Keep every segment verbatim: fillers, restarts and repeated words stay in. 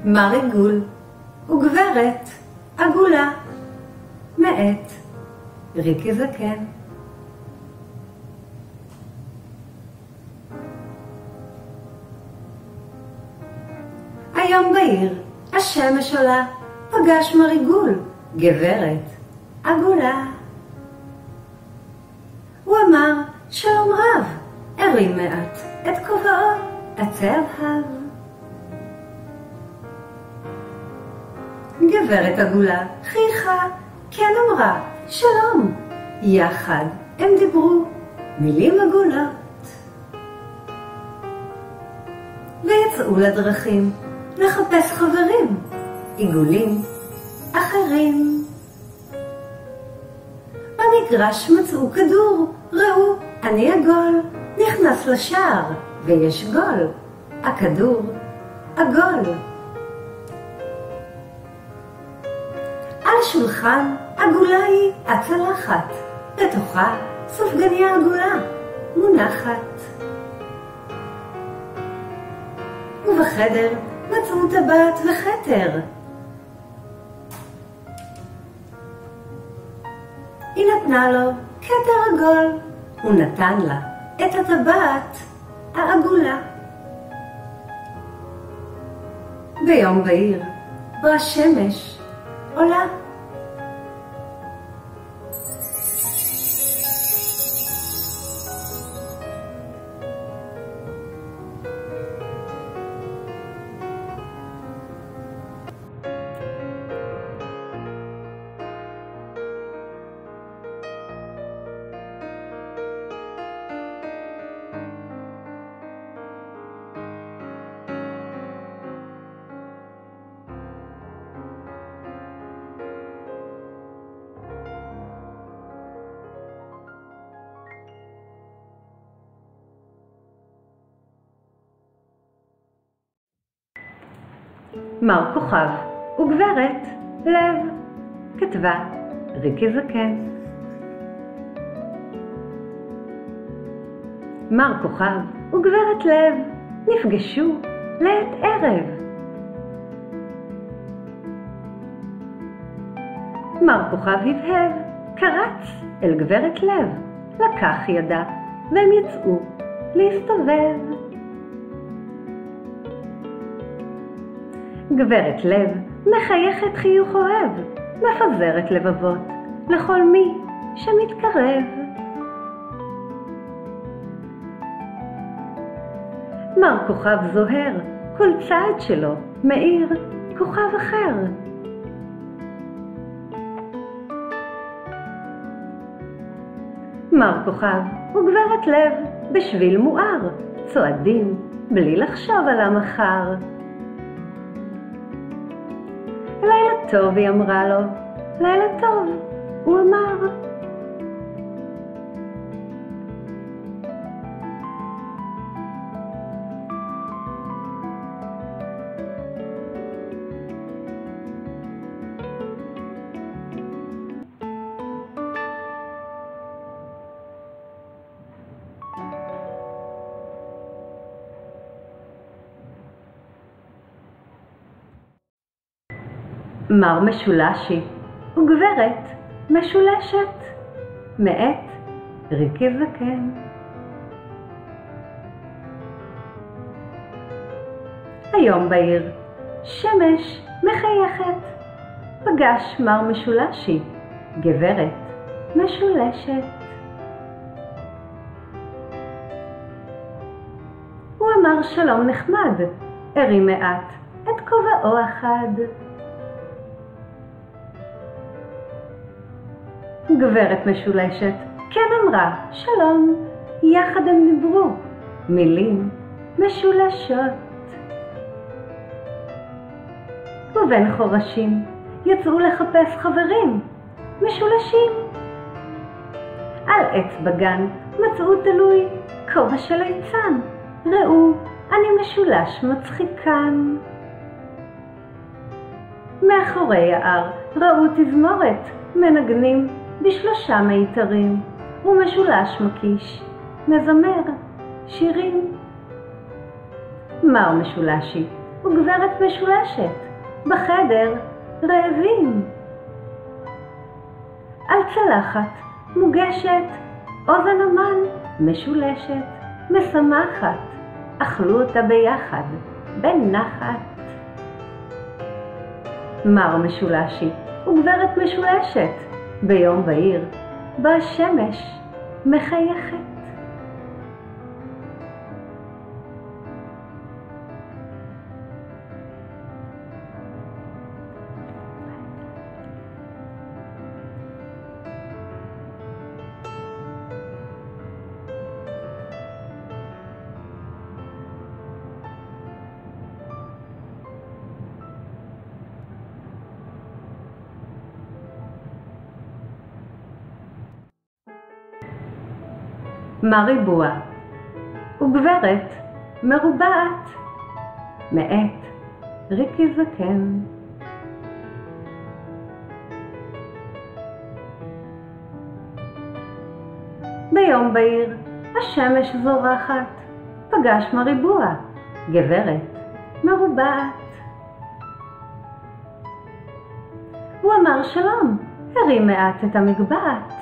מר עיגול וגברת עגולה מאת ריקי זקן. היום בעיר השמש עולה, פגש מר עיגול גברת עגולה. הוא אמר שלום רב, הרים מעט את כובעו הצהבהב. גברת עגולה חייכה, כן אמרה שלום, יחד הם דיברו מילים עגולות ויצאו לדרכים לחפש חברים עיגולים אחרים. במגרש מצאו כדור, ראו אני עגול, נכנס לשער ויש גול, הכדור עגול. על השולחן עגולה היא הצלחת, בתוכה סופגניה עגולה מונחת. ובחדר מצאו טבעת וכתר, היא נתנה לו כתר עגול, הוא נתן לה את הטבעת העגולה. ביום בהיר בו השמש עולה, מר כוכב וגברת לב, כתבה ריקי זקן. מר כוכב וגברת לב נפגשו לעת ערב. מר כוכב הבהב, קרץ אל גברת לב, לקח ידה והם יצאו להסתובב. גברת לב מחייכת חיוך אוהב, מפזרת לבבות לכל מי שמתקרב. מר כוכב זוהר, כל צעד שלו מאיר כוכב אחר. מר כוכב וגברת לב בשביל מואר, צועדים בלי לחשוב על המחר. לילה טוב, היא אמרה לו. לילה טוב, הוא אמר. מר משולשי וגברת משולשת מאת ריקי זקן. היום בעיר שמש מחייכת, פגש מר משולשי גברת משולשת. הוא אמר שלום נחמד, הרים מעט את כובעו אחד. גברת משולשת כן אמרה שלום, יחד הם דיברו מילים משולשות. ובין חורשים יצאו לחפש חברים משולשים. על עץ בגן מצאו תלוי כובע של ליצן, ראו אני משולש מצחיקן. מאחורי יער ראו תזמורת, מנגנים בשלושה מיתרים, ומשולש מקיש מזמר שירים. מר משולשי וגברת משולשת, בחדר רעבים. על צלחת מוגשת אוזן המן משולשת, משמחת, אכלו אותה ביחד, בנחת. מר משולשי וגברת משולשת, ביום בהיר, בשמש מחייכת. מר ריבוע וגברת מרובעת, מאת ריקי זקן. ביום בהיר, השמש זורחת, פגש מר ריבוע גברת מרובעת. הוא אמר שלום, הרים מעט את המגבעת.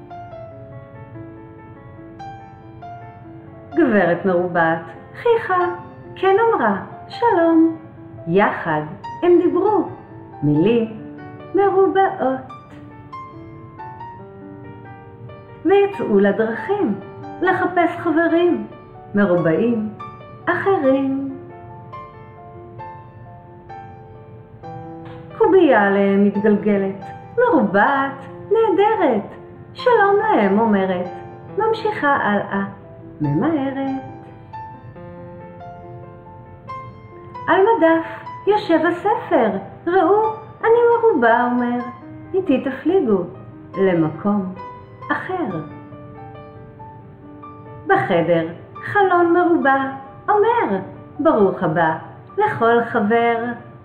גברת מרובעת חיכה, כן אמרה שלום, יחד הם דיברו מילים מרובעות. ויצאו לדרכים לחפש חברים מרובעים אחרים. קובייה עליהם מתגלגלת, מרובעת נהדרת, שלום להם אומרת, ממשיכה הלאה ממהרת. על מדף יושב הספר, ראו אני מרובע אומר, איתי תפליגו למקום אחר. בחדר חלון מרובע אומר, ברוך הבא לכל חבר.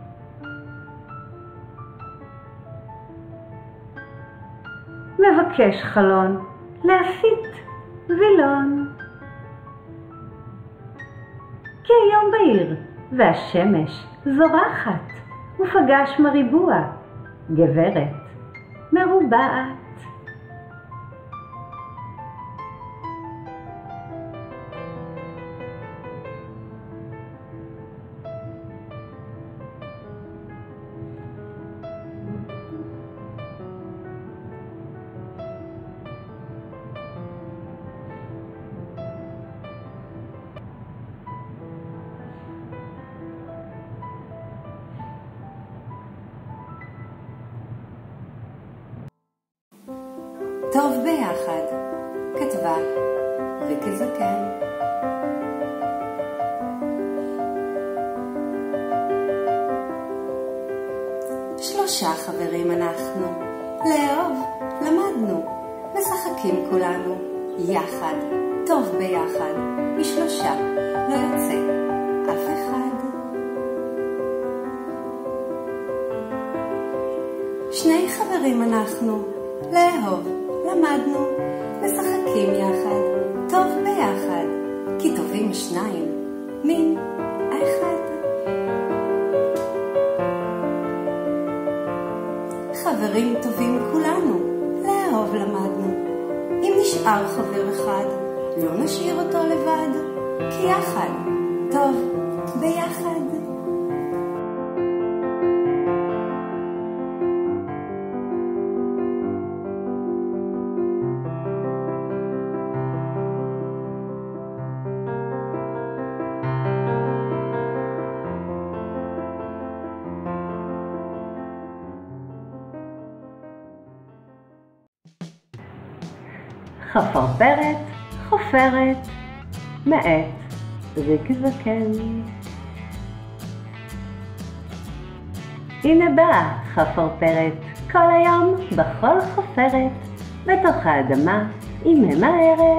מבקש חלון להסיט וילון. כי היום בהיר והשמש זורחת, ופגש מריבוע גברת מרובעת. טוב ביחד, כתבה ריקי זקן. שלושה חברים אנחנו, לאהוב למדנו, משחקים כולנו, יחד, טוב ביחד, משלושה לא יוצא אף אחד. שני חברים אנחנו, לאהוב למדנו, משחקים יחד, טוב ביחד, כי טובים שניים מן האחד. חברים טובים כולנו, לאהוב למדנו, אם נשאר חבר אחד, לא נשאיר אותו לבד, כי יחד, טוב ביחד. חפרפרת חופרת, מאת ריקי זקן. הנה באה חפרפרת, כל היום בכל חופרת, בתוך האדמה היא ממהרת.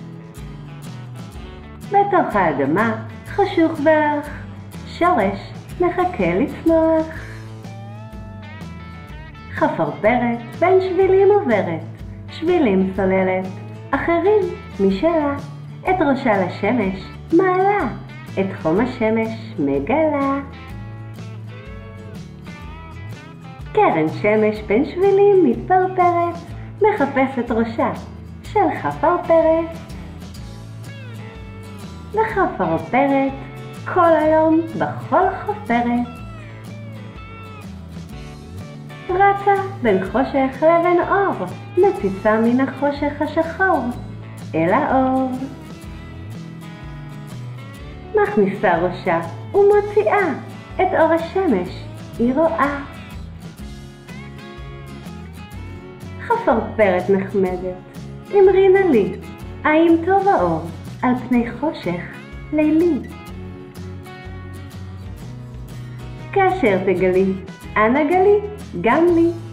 בתוך האדמה חשוך ואח, שורש מחכה לצמוח. חפרפרת בין שבילים עוברת, שבילים סוללת, אחרים משלה, את ראשה לשמש מעלה, את חום השמש מגלה. קרן שמש בין שבילים מתפרפרת, מחפשת ראשה של חפרפרת. וחפרפרת כל היום בכל חופרת. רצה בין חושך לבין אור, מציצה מן החושך השחור אל האור. מכניסה ראשה ומוציאה את אור השמש היא רואה. חפרפרת נחמדת, אמרי נא לי, האם טוב האור על פני חושך לילי? כאשר תגלי, אנא גלי גם לי.